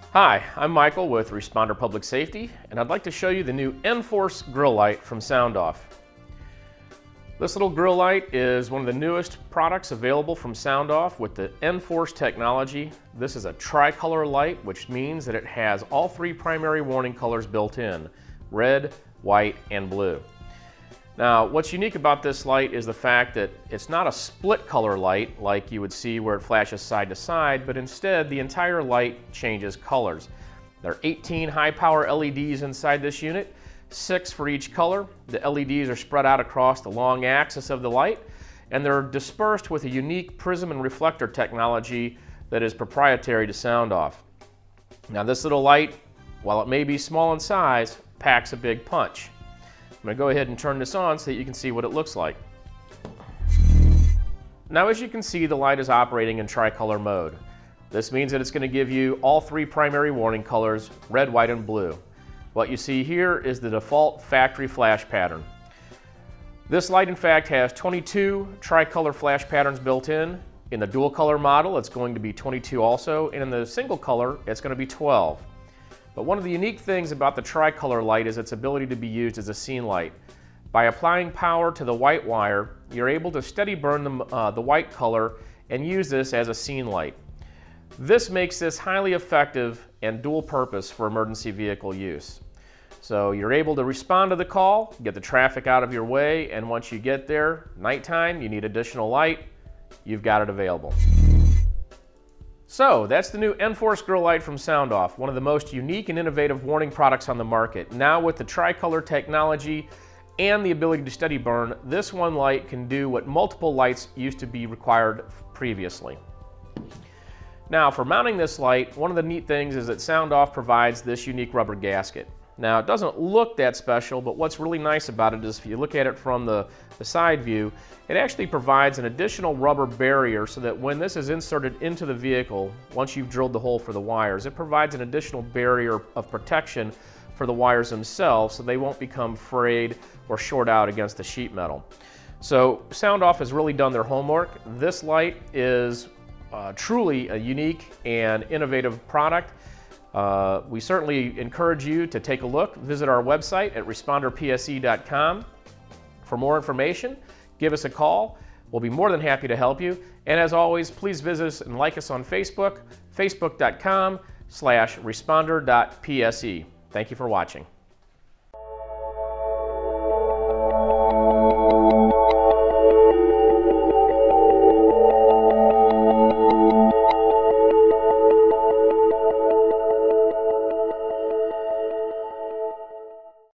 Hi, I'm Michael with Responder Public Safety, and I'd like to show you the new Enforce grill light from SoundOff. This little grill light is one of the newest products available from SoundOff with the Enforce technology. This is a tricolor light, which means that it has all three primary warning colors built in: red, white, and blue. Now, what's unique about this light is the fact that it's not a split color light like you would see where it flashes side to side, but instead the entire light changes colors. There are 18 high power LEDs inside this unit, 6 for each color. The LEDs are spread out across the long axis of the light, and they're dispersed with a unique prism and reflector technology that is proprietary to SoundOff. Now, this little light, while it may be small in size, packs a big punch. I'm going to go ahead and turn this on so that you can see what it looks like. Now, as you can see, the light is operating in tricolor mode. This means that it's going to give you all three primary warning colors: red, white, and blue. What you see here is the default factory flash pattern. This light, in fact, has 22 tricolor flash patterns built in. In the dual color model, it's going to be 22 also, and in the single color, it's going to be 12. But one of the unique things about the tricolor light is its ability to be used as a scene light. By applying power to the white wire, you're able to steady burn the white color and use this as a scene light. This makes this highly effective and dual purpose for emergency vehicle use. So you're able to respond to the call, get the traffic out of your way, and once you get there, nighttime, you need additional light, you've got it available. So that's the new Enforce grill light from SoundOff, one of the most unique and innovative warning products on the market. Now with the tricolor technology and the ability to steady burn, this one light can do what multiple lights used to be required previously. Now, for mounting this light, one of the neat things is that SoundOff provides this unique rubber gasket. Now, it doesn't look that special, but what's really nice about it is if you look at it from the side view, it actually provides an additional rubber barrier so that when this is inserted into the vehicle, once you've drilled the hole for the wires, it provides an additional barrier of protection for the wires themselves so they won't become frayed or short out against the sheet metal. So SoundOff has really done their homework. This light is truly a unique and innovative product. We certainly encourage you to take a look. Visit our website at responderpse.com for more information. Give us a call. We'll be more than happy to help you. And as always, please visit us and like us on Facebook, facebook.com/responder.pse. Thank you for watching.